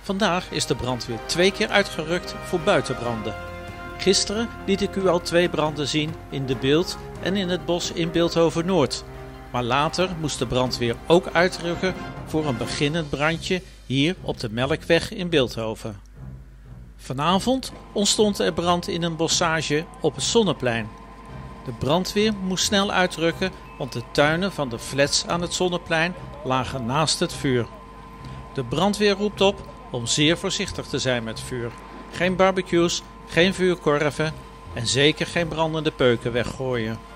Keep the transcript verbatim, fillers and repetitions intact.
Vandaag is de brandweer twee keer uitgerukt voor buitenbranden. Gisteren liet ik u al twee branden zien in De Bilt en in het bos in Bilthoven-Noord. Maar later moest de brandweer ook uitrukken voor een beginnend brandje hier op de Melkweg in Bilthoven. Vanavond ontstond er brand in een bossage op het Zonneplein. De brandweer moest snel uitrukken, want de tuinen van de flats aan het Zonneplein lagen naast het vuur. De brandweer roept op om zeer voorzichtig te zijn met vuur. Geen barbecues, geen vuurkorven en zeker geen brandende peuken weggooien.